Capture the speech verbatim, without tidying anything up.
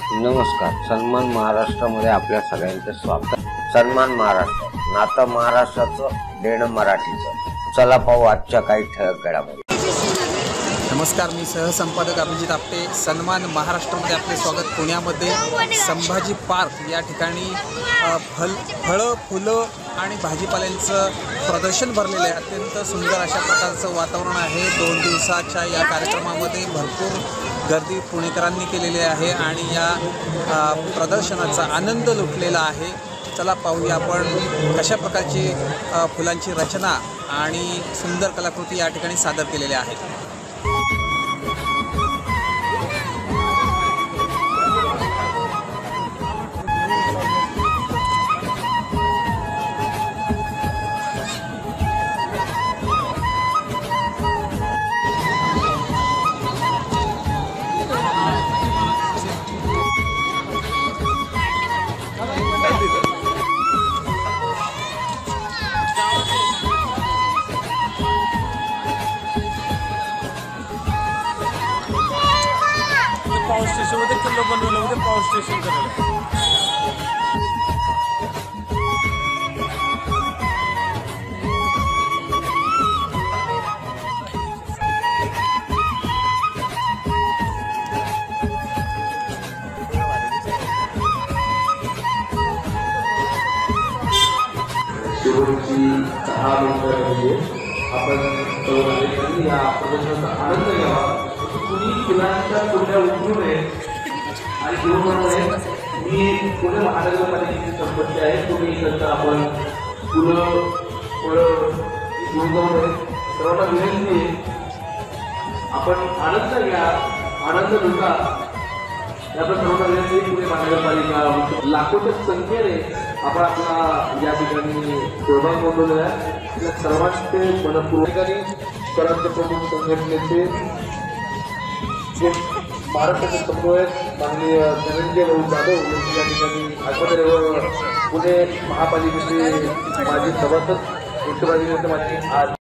नमस्कार. सन्मान महाराष्ट्रामध्ये आपल्या सगळ्यांचे स्वागत. सन्मान महाराष्ट्र, नातं महाराष्ट्राचं, देणं मराठीचं. चला पाहू आजच्या काही ठळक घडामोडी. नमस्कार, मी सहसंपादक अभिजित आपटे. सन्मान महाराष्ट्रामध्ये आपले स्वागत. पुण्यामध्ये संभाजी पार्क या ठिकाणी फल फळं फुलं आणि भाजीपाल्यांचं प्रदर्शन भरलेलं आहे. अत्यंत सुंदर अशा प्रकारचं वातावरण आहे. दोन दिवसाच्या या कार्यक्रमामध्ये भरपूर गर्दी पुणेकरांनी केलेली आहे आणि या प्रदर्शनाचा आनंद लुटलेला आहे. चला पाहूया आपण कशा प्रकारची फुलांची रचना आणि सुंदर कलाकृती या ठिकाणी सादर केलेल्या आहेत. पावर स्टेशन मध्ये किल्लो बनवलं होतं. पावर स्टेशन करायला शेवटची दहा मिनिटं म्हणजे आपण या प्रदर्शनाचा आनंद घ्यावा. कुणी फुलांच्या कुंड्या उचलू नये आणि घेऊन नये. मी पुणे महानगरपालिकेची संपत्ती आहे. तुम्ही इकडचं आपण फुलं फळं घेऊन जाऊ नये. सर्वांना विनंती आहे, आपण आनंद घ्या, आनंद लुटा. याचा सर्वांना विनंती आहे. पुणे महानगरपालिका लाखोच्या संख्येने आपण आपला या ठिकाणी सहभाग नोंदवलेला आहे. या सर्वांचे मनपूर्वकांनी स्वराज्य प्रमुख संघटनेचे जे महाराष्ट्राचे समन्वयक माननीय धनंजय भाऊ जाधव यांनी या ठिकाणी आगमन व पुणे महापालिकेचे माजी सभासद मुख्यमंत्री आज